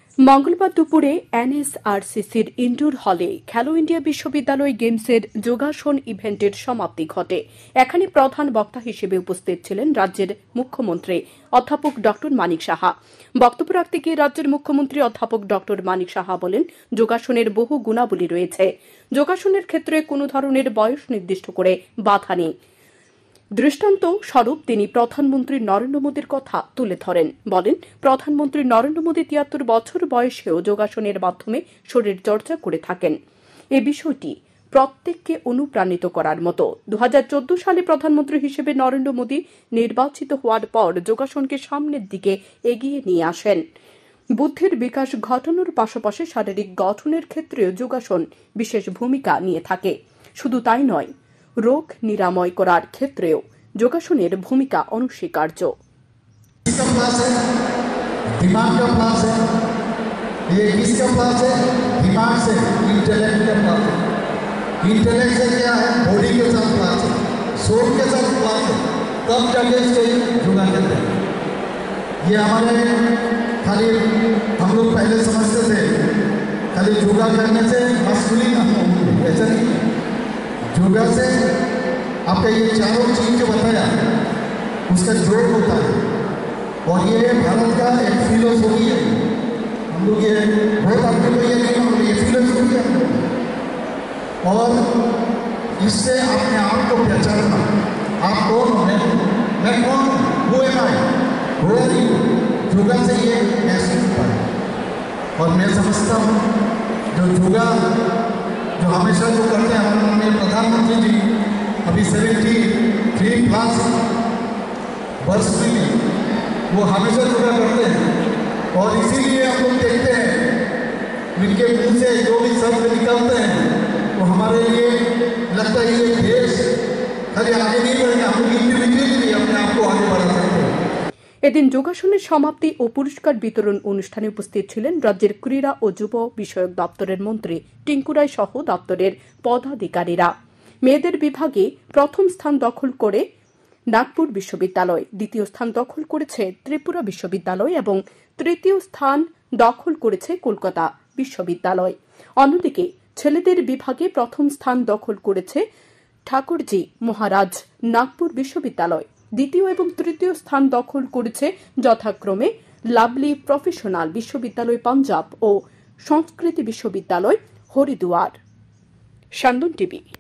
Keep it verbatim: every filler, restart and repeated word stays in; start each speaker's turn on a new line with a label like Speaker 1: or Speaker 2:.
Speaker 1: মঙ্গলবার দুপুরে এনএসআরসিসির ইনডোর হলে খেলো ইন্ডিয়া বিশ্ববিদ্যালয় গেমসের যোগাসন ইভেন্টের সমাপ্তি ঘটে। এখানে প্রধান বক্তা হিসেবে উপস্থিত ছিলেন রাজ্যের মুখ্যমন্ত্রী অধ্যাপক ড মানিক সাহা। বক্তব্য রাখতে গিয়ে রাজ্যের মুখ্যমন্ত্রী অধ্যাপক ড মানিক সাহা বলেন, যোগাসনের বহু গুণাবলী রয়েছে। যোগাসনের ক্ষেত্রে কোনো ধরনের বয়স নির্দিষ্ট করে বাধা নেই। দৃষ্টান্ত স্বরূপ তিনি প্রধানমন্ত্রী নরেন্দ্র মোদীর কথা তুলে ধরেন। বলেন, প্রধানমন্ত্রী নরেন্দ্র মোদী তিয়াত্তর বছর বয়সেও যোগাসনের মাধ্যমে শরীর চর্চা করে থাকেন। এ বিষয়টি প্রত্যেককে অনুপ্রাণিত করার মতো। দু হাজার চোদ্দ সালে প্রধানমন্ত্রী হিসেবে নরেন্দ্র মোদী নির্বাচিত হওয়ার পর যোগাসনকে সামনের দিকে এগিয়ে নিয়ে আসেন। বুদ্ধির বিকাশ ঘটানোর পাশাপাশি শারীরিক গঠনের ক্ষেত্রেও যোগাসন বিশেষ ভূমিকা নিয়ে থাকে। শুধু তাই নয়, রোগ নিরাময় করার ক্ষেত্রেও যোগাসনের ভূমিকা অনস্বীকার্য।
Speaker 2: दिमाग का क्लास है, ये किसका क्लास है? दिमाग से इंटेलेक्ट का क्लास है। इंटेलेक्ट से क्या है? बॉडी के साथ क्लास है, सोल के साथ क्लास है, तब जाके इससे जुड़ा करते हैं। ये हमारे खाली हम लोग पहले समझते थे खाली योगा करने से मस्कुलिन हम होंगे, ऐसा नहीं। योगा से आपका ये चारों चीज जो बताया उसका जोड़ होता है, और ये भारत का एक फिलोसफी है। हम लोग ये बहुत आपके को ये नहीं मालूम, ये फिलोसफी है हम लोग। और इससे अपने आप को पहचानना, आप कौन हो, मैं कौन हूँ, वो है मैं हो रही हूँ। योगा से ये महसूस होता है। और मैं समझता हूँ जो योगा जो हमेशा जो करते हैं हमारे माननीय प्रधानमंत्री जी अभी सेवेंटी थ्री प्लस वर्ष में वो हमेशा योगा करते हैं, और इसीलिए हम लोग देखते हैं उनके मुंह से जो भी शब्द निकलते हैं वो हमारे लिए लगता है ये देश खाली आगे नहीं बढ़ेगा, हम लोग इंडिविजुअली भी अपने आप को आगे बढ़ा सकते हैं।
Speaker 1: এদিন যোগাসনের সমাপ্তি ও পুরস্কার বিতরণ অনুষ্ঠানে উপস্থিত ছিলেন রাজ্যের ক্রীড়া ও যুব বিষয়ক দপ্তরের মন্ত্রী টিঙ্কু রায় সহ দপ্তরের পদাধিকারীরা। মেয়েদের বিভাগে প্রথম স্থান দখল করে নাগপুর বিশ্ববিদ্যালয়, দ্বিতীয় স্থান দখল করেছে ত্রিপুরা বিশ্ববিদ্যালয় এবং তৃতীয় স্থান দখল করেছে কলকাতা বিশ্ববিদ্যালয়। অন্যদিকে ছেলেদের বিভাগে প্রথম স্থান দখল করেছে ঠাকুরজি মহারাজ নাগপুর বিশ্ববিদ্যালয়, দ্বিতীয় এবং তৃতীয় স্থান দখল করেছে যথাক্রমে লাভলি প্রফেশনাল বিশ্ববিদ্যালয় পাঞ্জাব ও সংস্কৃতি বিশ্ববিদ্যালয় হরিদুয়ার। শান্তন টিভি।